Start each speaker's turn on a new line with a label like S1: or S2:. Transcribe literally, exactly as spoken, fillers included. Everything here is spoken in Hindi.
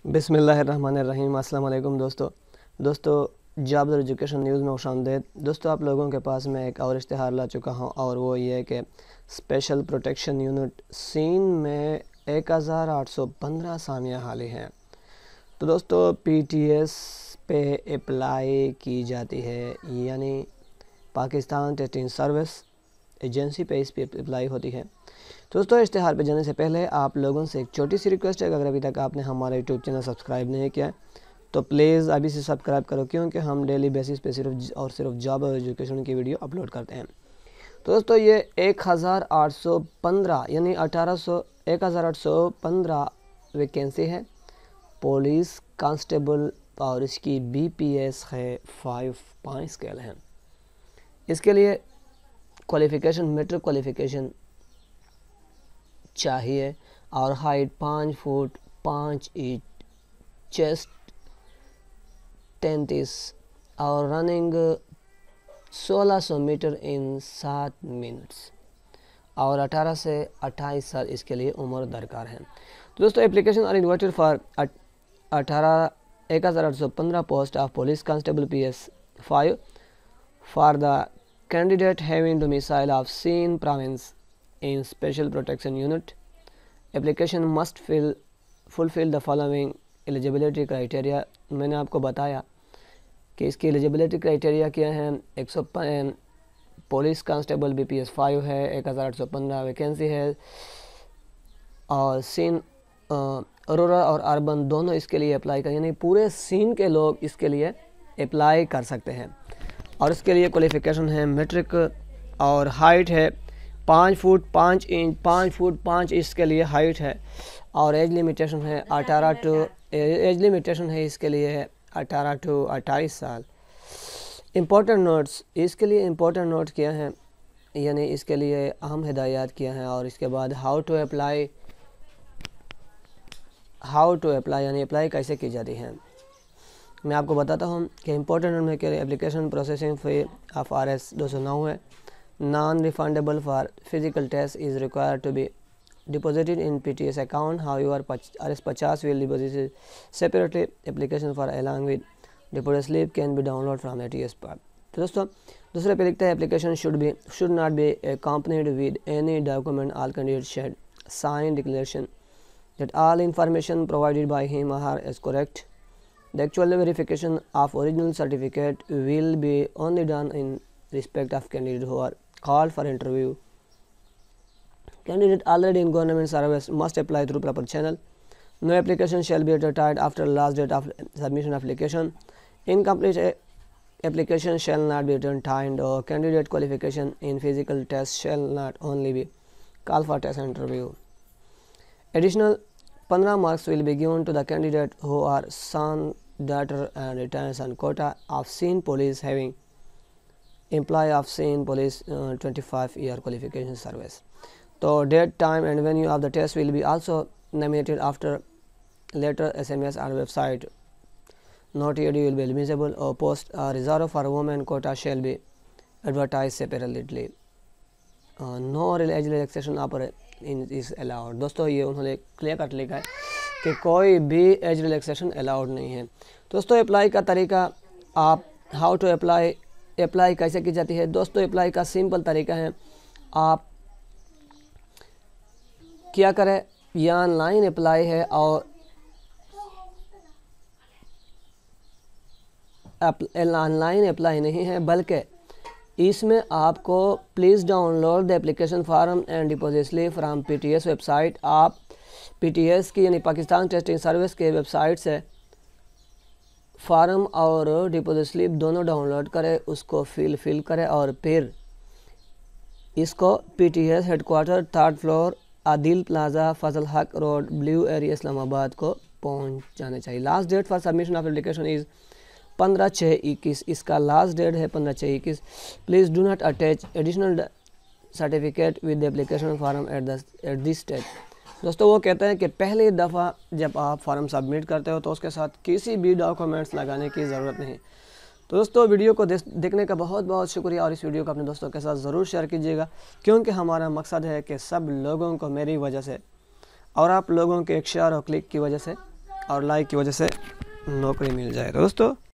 S1: बिस्मिल्लाहिर्रहमानिर्रहीम। अस्सलाम वालेकुम दोस्तों दोस्तों जॉब्स और एजुकेशन न्यूज़ में खुशामदीद। दोस्तों आप लोगों के पास मैं एक और इश्तिहार ला चुका हूं और वो ये है कि स्पेशल प्रोटेक्शन यूनिट सीन में एक हज़ार आठ सौ पंद्रह सामिया हाली हैं। तो दोस्तों पीटीएस पे अप्लाई की जाती है, यानी पाकिस्तान टेस्टिंग सर्विस एजेंसी पे इस पे अप्लाई होती है। तो दोस्तों इश्तिहार पे जाने से पहले आप लोगों से एक छोटी सी रिक्वेस्ट है कि अगर अभी तक आपने हमारा यूट्यूब चैनल सब्सक्राइब नहीं किया है तो प्लीज़ अभी से सब्सक्राइब करो, क्योंकि हम डेली बेसिस पे सिर्फ और सिर्फ जॉब और एजुकेशन की वीडियो अपलोड करते हैं। तो दोस्तों ये एक हज़ार आठ सौ पंद्रह यानी अठारह सौ एक हज़ार आठ सौ पंद्रह वैकेंसी है पुलिस कांस्टेबल और इसकी बी पी एस है फाइव पाँच स्केल है। इसके लिए क्वालिफ़िकेशन मेट्रिक क्वालिफ़िकेशन चाहिए और हाइट पाँच फुट पाँच इंच, चेस्ट तैंतीस और रनिंग सोलह सौ मीटर इन सात मिनट्स और अठारह से अट्ठाईस साल इसके लिए उम्र दरकार है। तो दोस्तों एप्लीकेशन आर इन्वाइटेड फॉर अठारह एक हज़ार आठ सौ पंद्रह post of police constable P S five for the candidate having domicile of Sindh province in special protection unit. Application must fill fulfill the following eligibility criteria। मैंने आपको बताया कि इसकी एलिजिबिलिटी क्राइटेरिया क्या है। एक सौ police constable B P S five है, एक हज़ार आठ सौ पंद्रह वैकेंसी है और सीन रूरल और अर्बन दोनों इसके लिए अप्लाई कर, यानी पूरे सीन के लोग इसके लिए अप्लाई कर सकते हैं। और इसके लिए क्वालिफ़िकेशन है मेट्रिक और हाइट है पाँच फुट पाँच इंच पाँच फुट पाँच इंच के लिए हाइट है और एज लिमिटेशन है अठारह टू एज लिमिटेशन है इसके लिए अठारह टू अट्ठाईस साल। इम्पोर्टेंट नोट्स इसके लिए इम्पोर्टेंट नोट किया है, यानी इसके लिए अहम हिदायत किया है। और इसके बाद how to apply how to apply यानी अप्लाई कैसे की जाती है मैं आपको बताता हूँ कि इम्पोर्टेंट नोट में के application processing fee of R S दो सौ नौ है। Non-refundable for physical test is required to be deposited in P T S account. However, R S fifty will deposit separately. Application for along with deposit slip can be downloaded from A T S part. तो दोस्तों दूसरे पे लिखता है application should be should not be accompanied with any document. All candidates should sign declaration that all information provided by him or her is correct. The actual verification of original certificate will be only done in respect of candidates who are called for interview. Candidate already in government service must apply through proper channel. No application shall be retired after last date of submission of application. Incomplete application shall not be returned or candidate qualification in physical test shall not only be called for test interview. Additional fifteen marks will be given to the candidate who are son, daughter and retired son quota of seen police having employee of seen police uh, twenty-five year qualification service. So date, time and venue of the test will be also nominated after later S M S or website. Not yet will be admissible or post uh, reserved for women quota shall be advertised separately. Uh, no age relaxation is allowed. दोस्तों ये उन्होंने क्लियर कट लिखा है कि कोई भी एज रिलैक्सेशन अलाउड नहीं है। दोस्तों अप्लाई का तरीका आप हाउ टू अप्लाई अप्लाई कैसे की जाती है। दोस्तों अप्लाई का सिंपल तरीका है, आप क्या करें, यह ऑनलाइन अप्लाई है और ऑनलाइन अप्लाई नहीं है, बल्कि इसमें आपको please download the application form and deposit slip from PTS website. आप पीटीएस की यानी पाकिस्तान टेस्टिंग सर्विस के वेबसाइट से फार्म और डिपॉजिट स्लिप दोनों डाउनलोड करें, उसको फिल फिल करें और फिर इसको PTS headquarter third floor Adil plaza Fazal Haq road blue area Islamabad को पहुंच जाने चाहिए। Last date for submission of application is पंद्रह छः इक्कीस। इसका लास्ट डेट है पंद्रह छः इक्कीस। Please do not attach additional certificate with the application form at the at this stage. दोस्तों वो कहते हैं कि पहली दफ़ा जब आप फॉर्म सबमिट करते हो तो उसके साथ किसी भी डॉक्यूमेंट्स लगाने की ज़रूरत नहीं। तो दोस्तों वीडियो को देखने का बहुत बहुत शुक्रिया और इस वीडियो को अपने दोस्तों के साथ ज़रूर शेयर कीजिएगा, क्योंकि हमारा मकसद है कि सब लोगों को मेरी वजह से और आप लोगों के एक शेयर और क्लिक की वजह से और लाइक की वजह से नौकरी मिल जाए। तो दोस्तों